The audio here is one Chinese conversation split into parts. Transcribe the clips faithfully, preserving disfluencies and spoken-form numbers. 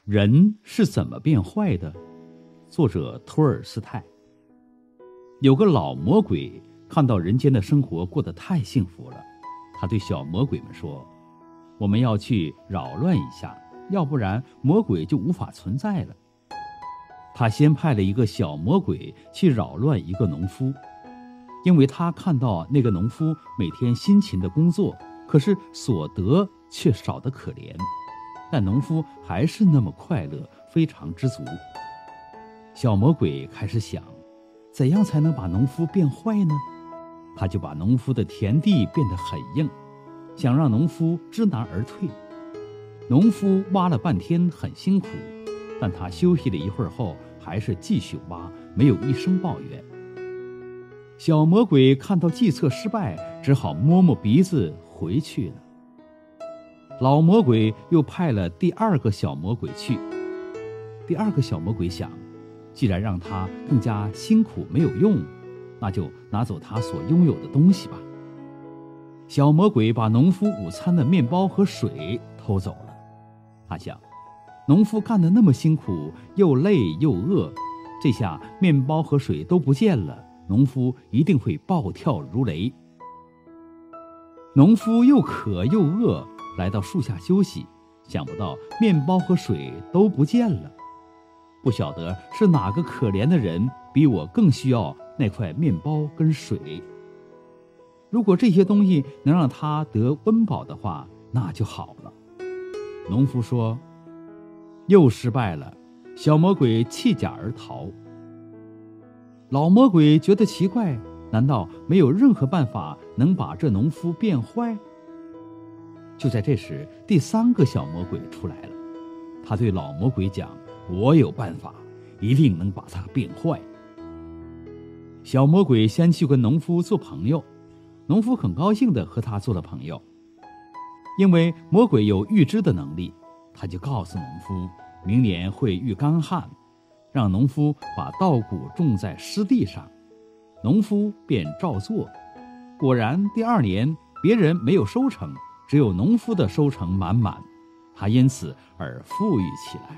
人是怎么变坏的？作者托尔斯泰。有个老魔鬼看到人间的生活过得太幸福了，他对小魔鬼们说，我们要去扰乱一下，要不然魔鬼就无法存在了。他先派了一个小魔鬼去扰乱一个农夫，因为他看到那个农夫每天辛勤的工作，可是所得却少得可怜，但农夫还是那么快乐，非常知足。小魔鬼开始想，怎样才能把农夫变坏呢？他就把农夫的田地变得很硬，想让农夫知难而退。农夫挖了半天很辛苦，但他休息了一会儿后还是继续挖，没有一声抱怨。小魔鬼看到计策失败，只好摸摸鼻子回去了。老魔鬼又派了第二个小魔鬼去。第二个小魔鬼想，既然让他更加辛苦没有用，那就拿走他所拥有的东西吧。小魔鬼把农夫午餐的面包和水偷走了。他想，农夫干得那么辛苦，又累又饿，这下面包和水都不见了，农夫一定会暴跳如雷。农夫又渴又饿，来到树下休息，想不到面包和水都不见了。不晓得是哪个可怜的人比我更需要那块面包跟水。如果这些东西能让他得温饱的话，那就好了。农夫说，又失败了。小魔鬼弃甲而逃。老魔鬼觉得奇怪，难道没有任何办法能把这农夫变坏？就在这时，第三个小魔鬼出来了。他对老魔鬼讲，我有办法，一定能把他变坏。小魔鬼先去跟农夫做朋友，农夫很高兴地和他做了朋友。因为魔鬼有预知的能力，他就告诉农夫，明年会遇干旱，让农夫把稻谷种在湿地上。农夫便照做，果然第二年别人没有收成，只有农夫的收成满满，他因此而富裕起来。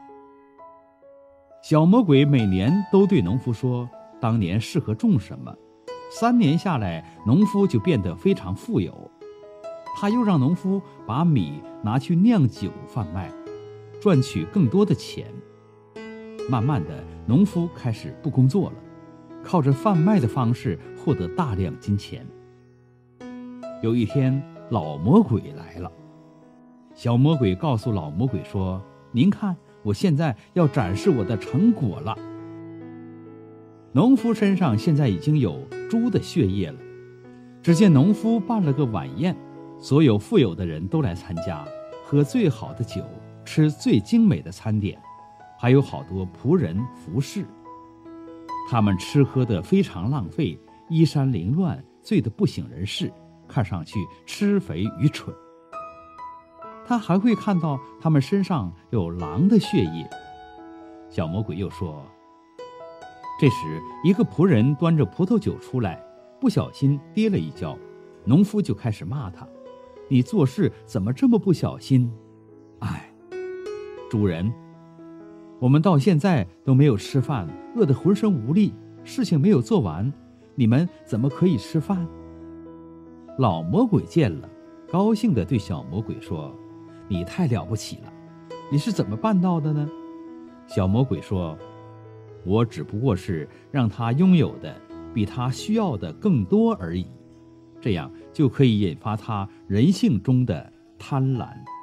小魔鬼每年都对农夫说，当年适合种什么，三年下来，农夫就变得非常富有。他又让农夫把米拿去酿酒贩卖，赚取更多的钱。慢慢的，农夫开始不工作了，靠着贩卖的方式获得大量金钱。有一天，老魔鬼来了。小魔鬼告诉老魔鬼说，您看，我现在要展示我的成果了。农夫身上现在已经有猪的血液了。只见农夫办了个晚宴，所有富有的人都来参加，喝最好的酒，吃最精美的餐点，还有好多仆人服侍。他们吃喝得非常浪费，衣衫凌乱，醉得不省人事，看上去吃肥愚蠢。他还会看到他们身上有狼的血液。小魔鬼又说，这时一个仆人端着葡萄酒出来，不小心跌了一跤，农夫就开始骂他，你做事怎么这么不小心？哎，主人，我们到现在都没有吃饭，饿得浑身无力，事情没有做完，你们怎么可以吃饭？老魔鬼见了，高兴地对小魔鬼说，你太了不起了，你是怎么办到的呢？小魔鬼说，我只不过是让他拥有的比他需要的更多而已，这样就可以引发他人性中的贪婪。